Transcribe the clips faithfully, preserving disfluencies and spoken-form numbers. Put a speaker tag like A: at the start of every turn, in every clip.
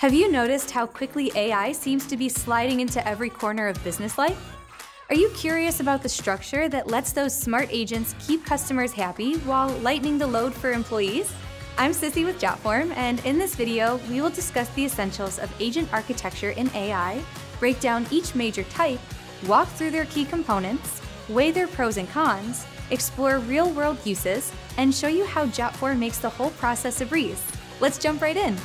A: Have you noticed how quickly A I seems to be sliding into every corner of business life? Are you curious about the structure that lets those smart agents keep customers happy while lightening the load for employees? I'm Sissy with Jotform, and in this video, we will discuss the essentials of agent architecture in A I, break down each major type, walk through their key components, weigh their pros and cons, explore real-world uses, and show you how Jotform makes the whole process a breeze. Let's jump right in.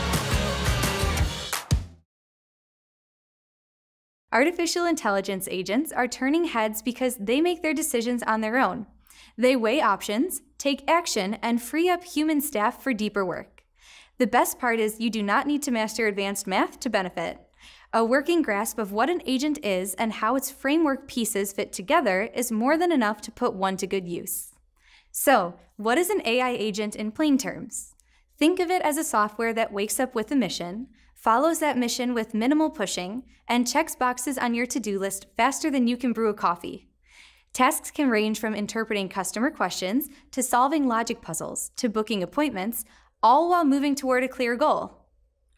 A: Artificial intelligence agents are turning heads because they make their decisions on their own. They weigh options, take action, and free up human staff for deeper work. The best part is you do not need to master advanced math to benefit. A working grasp of what an agent is and how its framework pieces fit together is more than enough to put one to good use. So, what is an A I agent in plain terms? Think of it as a software that wakes up with a mission, follows that mission with minimal pushing, and checks boxes on your to-do list faster than you can brew a coffee. Tasks can range from interpreting customer questions to solving logic puzzles to booking appointments, all while moving toward a clear goal.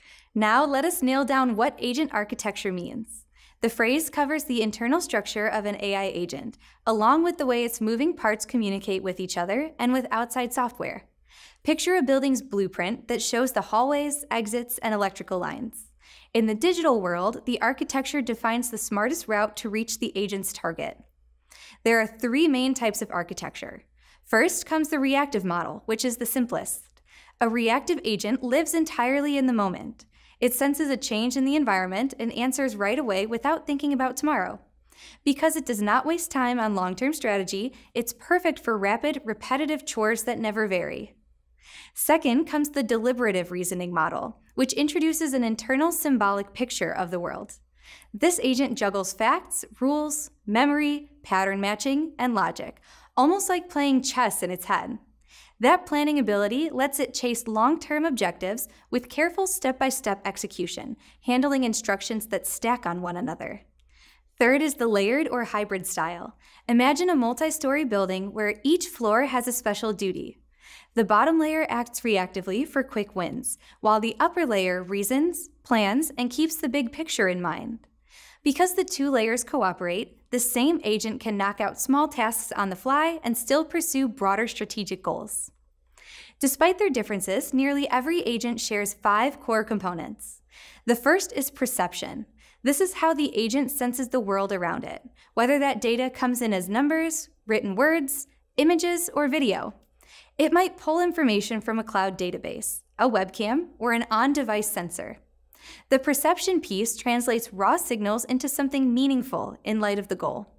A: Now let us nail down what agent architecture means. The phrase covers the internal structure of an A I agent, along with the way its moving parts communicate with each other and with outside software. Picture a building's blueprint that shows the hallways, exits, and electrical lines. In the digital world, the architecture defines the smartest route to reach the agent's target. There are three main types of architecture. First comes the reactive model, which is the simplest. A reactive agent lives entirely in the moment. It senses a change in the environment and answers right away without thinking about tomorrow. Because it does not waste time on long-term strategy, it's perfect for rapid, repetitive chores that never vary. Second comes the deliberative reasoning model, which introduces an internal symbolic picture of the world. This agent juggles facts, rules, memory, pattern matching, and logic, almost like playing chess in its head. That planning ability lets it chase long-term objectives with careful step-by-step execution, handling instructions that stack on one another. Third is the layered or hybrid style. Imagine a multi-story building where each floor has a special duty. The bottom layer acts reactively for quick wins, while the upper layer reasons, plans, and keeps the big picture in mind. Because the two layers cooperate, the same agent can knock out small tasks on the fly and still pursue broader strategic goals. Despite their differences, nearly every agent shares five core components. The first is perception. This is how the agent senses the world around it, whether that data comes in as numbers, written words, images, or video. It might pull information from a cloud database, a webcam, or an on-device sensor. The perception piece translates raw signals into something meaningful in light of the goal.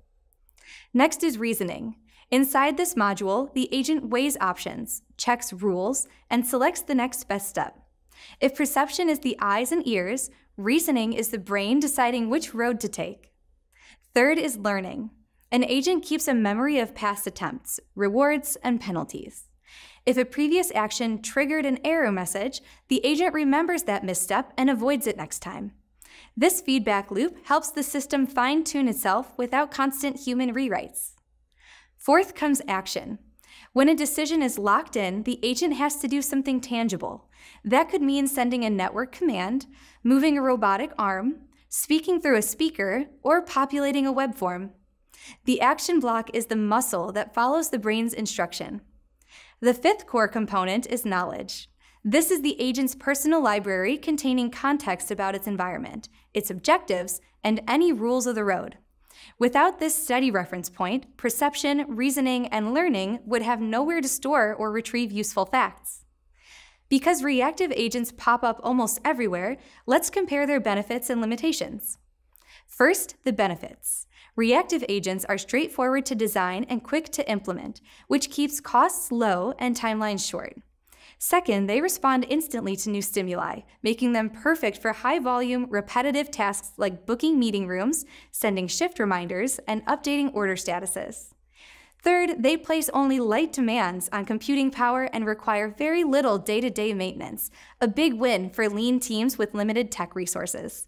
A: Next is reasoning. Inside this module, the agent weighs options, checks rules, and selects the next best step. If perception is the eyes and ears, reasoning is the brain deciding which road to take. Third is learning. An agent keeps a memory of past attempts, rewards, and penalties. If a previous action triggered an error message, the agent remembers that misstep and avoids it next time. This feedback loop helps the system fine-tune itself without constant human rewrites. Fourth comes action. When a decision is locked in, the agent has to do something tangible. That could mean sending a network command, moving a robotic arm, speaking through a speaker, or populating a web form. The action block is the muscle that follows the brain's instruction. The fifth core component is knowledge. This is the agent's personal library containing context about its environment, its objectives, and any rules of the road. Without this steady reference point, perception, reasoning, and learning would have nowhere to store or retrieve useful facts. Because reactive agents pop up almost everywhere, let's compare their benefits and limitations. First, the benefits. Reactive agents are straightforward to design and quick to implement, which keeps costs low and timelines short. Second, they respond instantly to new stimuli, making them perfect for high-volume, repetitive tasks like booking meeting rooms, sending shift reminders, and updating order statuses. Third, they place only light demands on computing power and require very little day-to-day maintenance, a big win for lean teams with limited tech resources.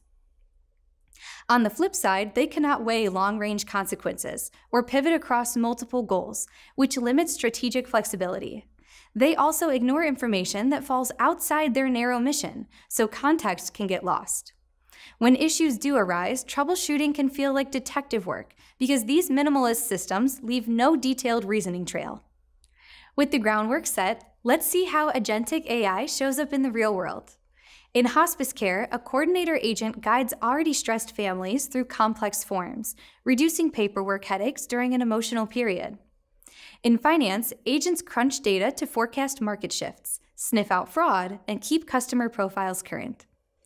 A: On the flip side, they cannot weigh long-range consequences or pivot across multiple goals, which limits strategic flexibility. They also ignore information that falls outside their narrow mission, so context can get lost. When issues do arise, troubleshooting can feel like detective work because these minimalist systems leave no detailed reasoning trail. With the groundwork set, let's see how agentic A I shows up in the real world. In hospice care, a coordinator agent guides already stressed families through complex forms, reducing paperwork headaches during an emotional period. In finance, agents crunch data to forecast market shifts, sniff out fraud, and keep customer profiles current.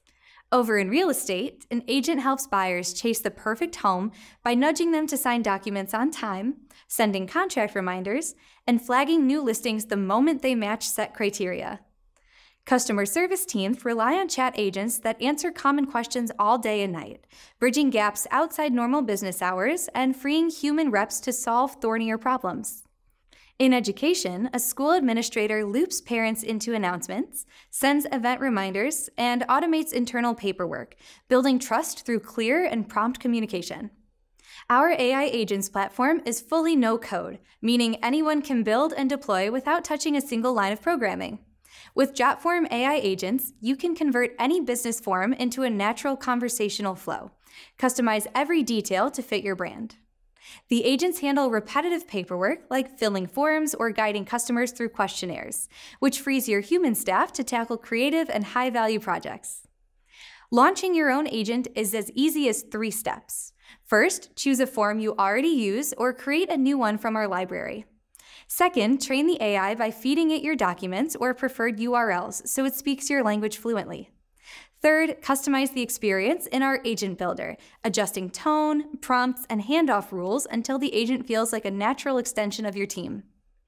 A: Over in real estate, an agent helps buyers chase the perfect home by nudging them to sign documents on time, sending contract reminders, and flagging new listings the moment they match set criteria. Customer service teams rely on chat agents that answer common questions all day and night, bridging gaps outside normal business hours and freeing human reps to solve thornier problems. In education, a school administrator loops parents into announcements, sends event reminders, and automates internal paperwork, building trust through clear and prompt communication. Our A I Agents platform is fully no-code, meaning anyone can build and deploy without touching a single line of programming. With Jotform A I Agents, you can convert any business form into a natural conversational flow. Customize every detail to fit your brand. The agents handle repetitive paperwork like filling forms or guiding customers through questionnaires, which frees your human staff to tackle creative and high-value projects. Launching your own agent is as easy as three steps. First, choose a form you already use or create a new one from our library. Second, train the A I by feeding it your documents or preferred U R Ls so it speaks your language fluently. Third, customize the experience in our Agent Builder, adjusting tone, prompts, and handoff rules until the agent feels like a natural extension of your team.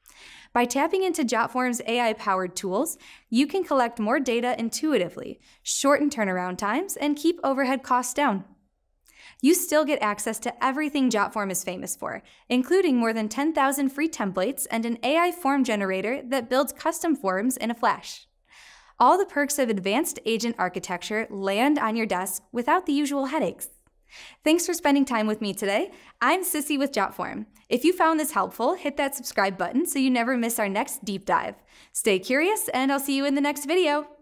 A: By tapping into Jotform's A I-powered tools, you can collect more data intuitively, shorten turnaround times, and keep overhead costs down. You still get access to everything Jotform is famous for, including more than ten thousand free templates and an A I form generator that builds custom forms in a flash. All the perks of advanced agent architecture land on your desk without the usual headaches. Thanks for spending time with me today. I'm Sissy with Jotform. If you found this helpful, hit that subscribe button so you never miss our next deep dive. Stay curious, and I'll see you in the next video.